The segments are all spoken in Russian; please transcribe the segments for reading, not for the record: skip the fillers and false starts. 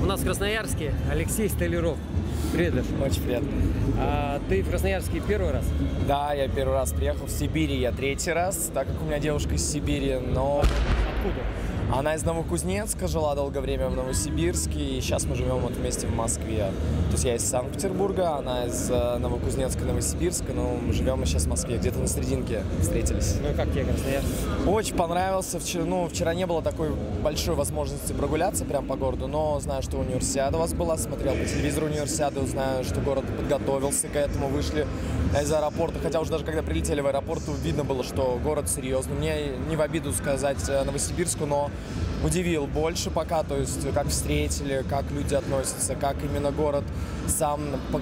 нас в Красноярске Алексей Столяров. Привет, Леш. Очень приятно. Ты в Красноярске первый раз? Да, я первый раз приехал. В Сибири я третий раз, так как у меня девушка из Сибири, но... Откуда? Она из Новокузнецка, жила долгое время в Новосибирске, и сейчас мы живем вот вместе в Москве. То есть я из Санкт-Петербурга, она из Новокузнецка, Новосибирска, но мы живем сейчас в Москве, где-то на серединке встретились. Ну и как тебе Красноярск? Очень понравился. Вчера не было такой большой возможности прогуляться прям по городу, но знаю, что универсиада у вас была, смотрел по телевизору универсиаду, знаю, что город подготовился к этому, вышли из аэропорта, хотя уже даже когда прилетели в аэропорт, видно было, что город серьезный. Мне не в обиду сказать Новосибирску, но удивил больше пока, то есть как встретили, как люди относятся, как именно город сам по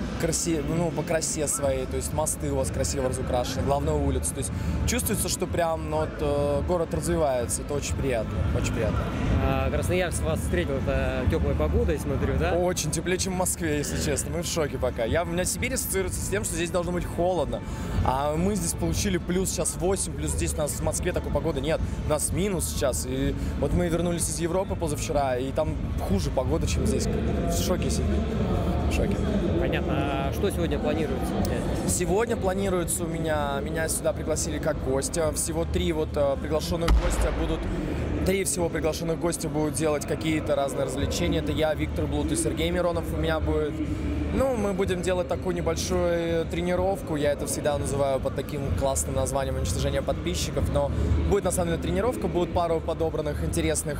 красе своей, то есть мосты у вас красиво разукрашены, главная улица, то есть чувствуется, что прям город развивается, это очень приятно, очень приятно. Красноярск вас встретил теплой погодой, смотрю, да? Очень теплее, чем в Москве, если честно, мы в шоке пока. У меня Сибирь ассоциируется с тем, что здесь должно быть холодно, а мы здесь получили плюс сейчас 8, плюс здесь у нас в Москве такой погоды нет, у нас минус сейчас, и вот мы вернулись из Европы позавчера, и там хуже погода, чем здесь. В шоке сидим. В шоке. Понятно. А что сегодня планируется? Сегодня планируется меня сюда пригласили как гостя. Всего три приглашенных гостя будут. Три всего приглашенных гостя будут делать какие-то разные развлечения. Это я, Виктор Блуд и Сергей Миронов. У меня будет... мы будем делать такую небольшую тренировку. Я это всегда называю под таким классным названием «Уничтожение подписчиков». Но будет, на самом деле, тренировка. Будет пару подобранных интересных,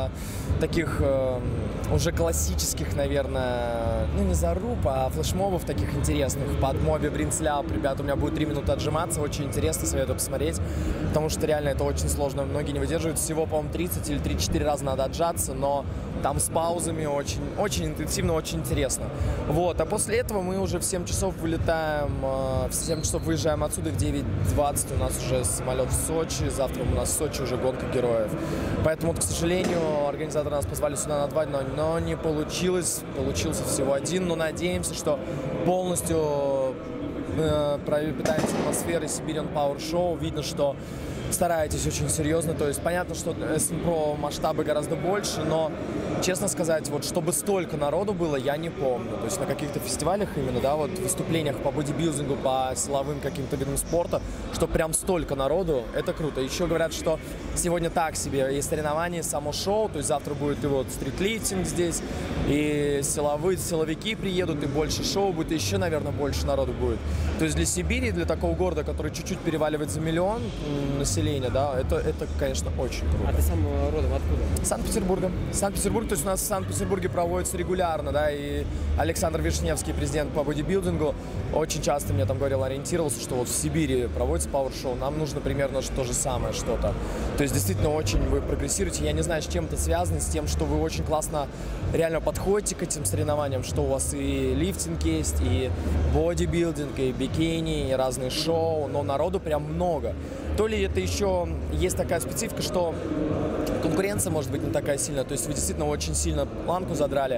таких уже классических, наверное, не заруб, а флешмобов таких интересных. Под моби Бринцляп. Ребята, у меня будет 3 минуты отжиматься. Очень интересно, советую посмотреть. Потому что реально это очень сложно. Многие не выдерживают. Всего, по-моему, 30 или 3-4 раза надо отжаться, но там с паузами очень, очень интенсивно, очень интересно. А после этого мы уже в 7 часов вылетаем, в 7 часов выезжаем отсюда, в 9:20 у нас уже самолет в Сочи, завтра у нас в Сочи уже гонка героев. Поэтому, к сожалению, организаторы нас позвали сюда на 2 дня, но не получилось, получился всего 1, но надеемся, что полностью пропитаем атмосферой Siberian Power Show, видно, что стараетесь очень серьезно, то есть понятно, что про масштабы гораздо больше, но, честно сказать, чтобы столько народу было, я не помню. То есть на каких-то фестивалях именно, выступлениях по бодибилдингу, по силовым каким-то видам спорта, что прям столько народу, это круто. Еще говорят, что сегодня так себе, есть соревнования, само шоу, то есть завтра будет и стритлифтинг здесь, и силовики приедут, и больше шоу будет, и еще, наверное, больше народу будет. То есть для Сибири, для такого города, который чуть-чуть переваливает за миллион населения, это, конечно, очень круто. А ты сам родом откуда? Санкт-Петербурга. Санкт-Петербург, то есть у нас в Санкт-Петербурге проводится регулярно, и Александр Вишневский, президент по бодибилдингу, очень часто мне там говорил, ориентировался, что в Сибири проводится пауэр-шоу, нам нужно примерно то же самое что-то. То есть действительно очень вы прогрессируете, я не знаю, с чем это связано, с тем, что вы очень классно реально подходите к этим соревнованиям, что у вас и лифтинг есть, и бодибилдинг, и бикини, и разные шоу, но народу прям много. То ли это еще есть такая специфика, что конкуренция может быть не такая сильная, то есть вы действительно очень сильно планку задрали,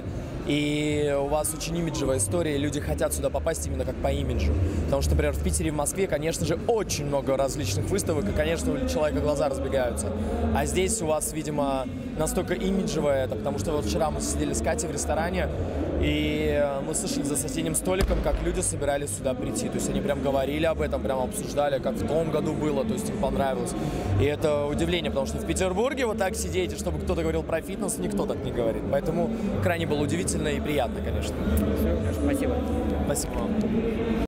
и у вас очень имиджевая история, и люди хотят сюда попасть именно как по имиджу. Потому что, например, в Питере и в Москве, конечно же, очень много различных выставок, и, конечно, у человека глаза разбегаются. А здесь у вас, видимо, настолько имиджевое это, потому что вчера мы сидели с Катей в ресторане, и мы слышали за соседним столиком, как люди собирались сюда прийти. То есть они прям говорили об этом, прям обсуждали, как в том году было, то есть им понравилось. И это удивление, потому что в Петербурге вот так сидеть, и чтобы кто-то говорил про фитнес, никто так не говорит. Поэтому крайне было удивительно и приятно, конечно. Все, спасибо. Спасибо вам.